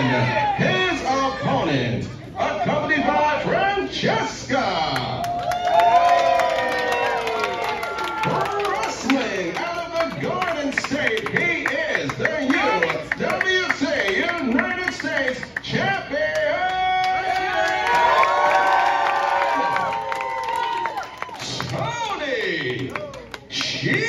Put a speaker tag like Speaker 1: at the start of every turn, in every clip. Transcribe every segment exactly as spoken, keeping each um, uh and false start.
Speaker 1: And his opponent, accompanied by Francesca. Wrestling out of the Garden State, he is the U W C United States Champion, Tony Chi.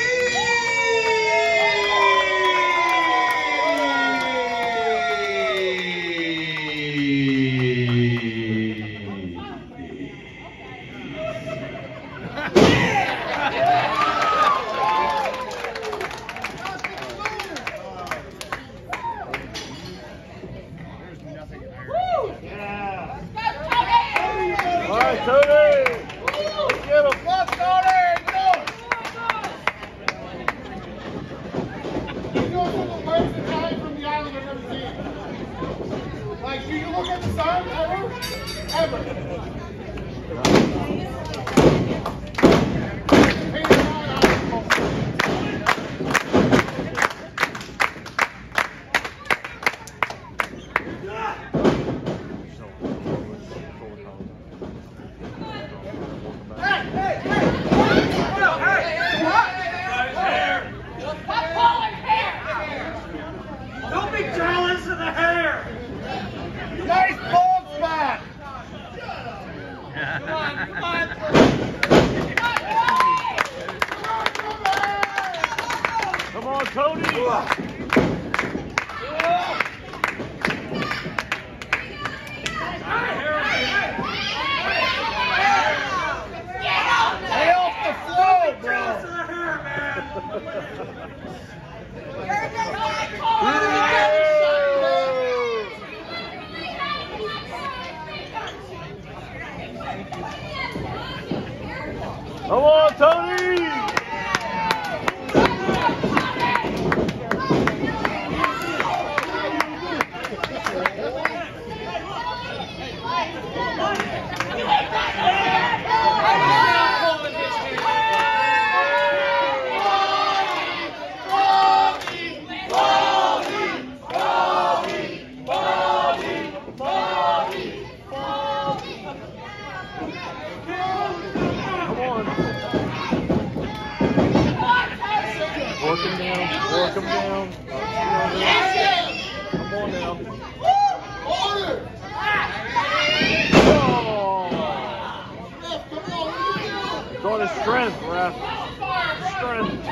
Speaker 2: All right, Tony. Let's get him. Let's Tony. Go.
Speaker 3: You know some of the worst Italian from the island I've ever seen. Like, do you look at the sun ever? Ever. Nice bald spot! Come on, come on!
Speaker 2: Come on, Tony!
Speaker 3: Stay off the floor, bro!
Speaker 2: Come on, Tony! Work him down, work him down. Come on now. Oh. It's on his strength, ref. Strength.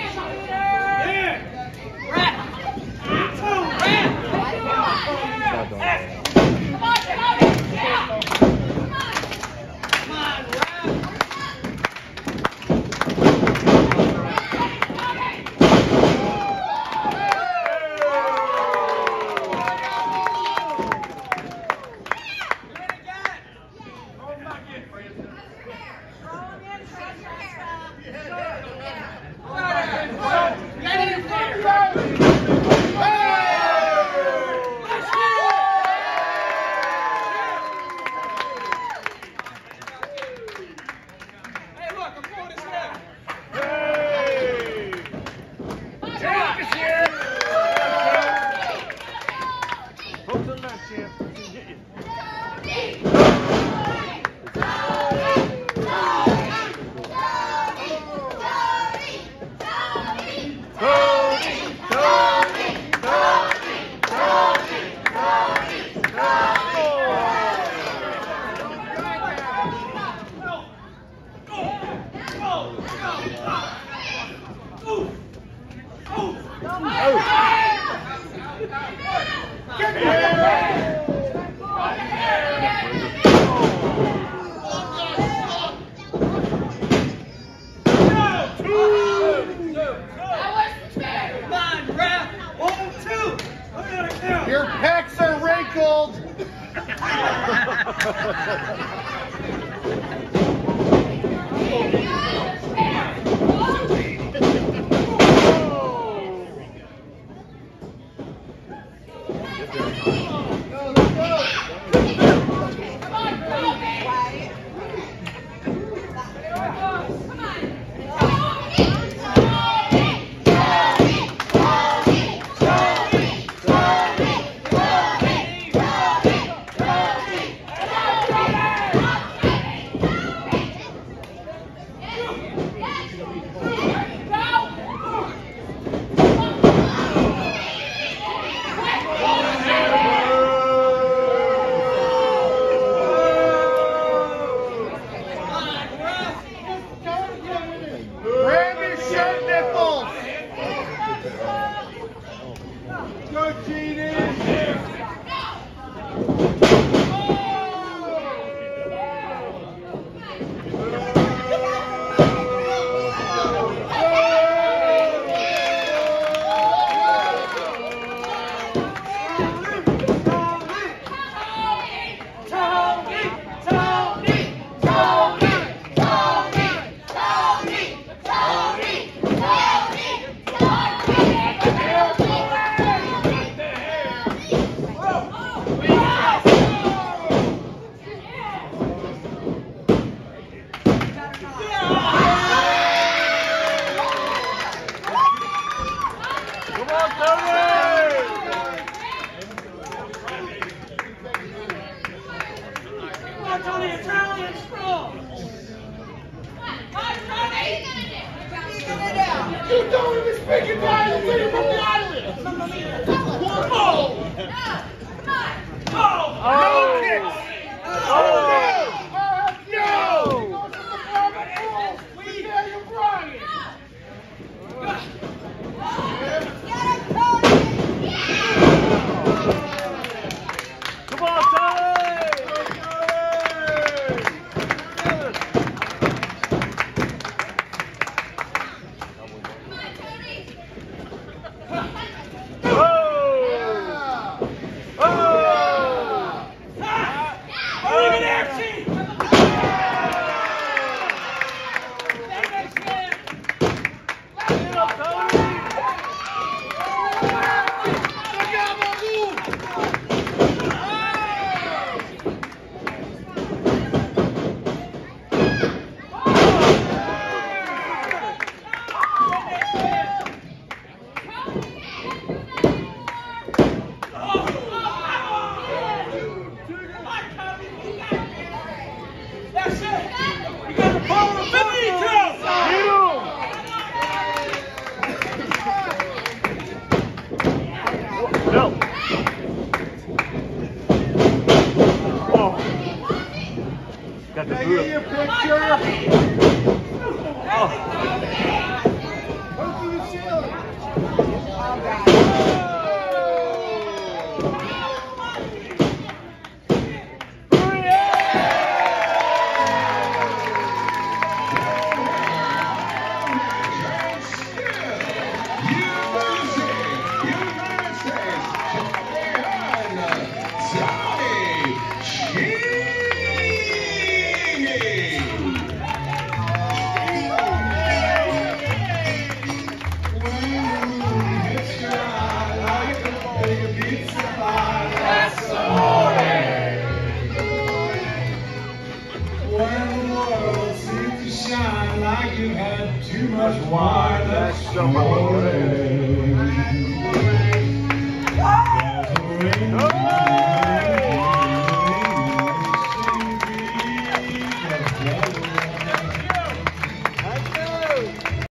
Speaker 2: Your pecs are wrinkled. got the
Speaker 3: Can I
Speaker 2: boot
Speaker 3: get you a
Speaker 2: up.
Speaker 3: picture?
Speaker 2: Oh.
Speaker 3: Go through the ceiling.
Speaker 4: Like you had too much wine, that's so